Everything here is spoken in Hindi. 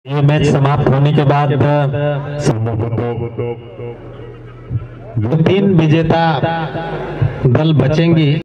ये मैच समाप्त होने के बाद 3 विजेता दल बचेंगी।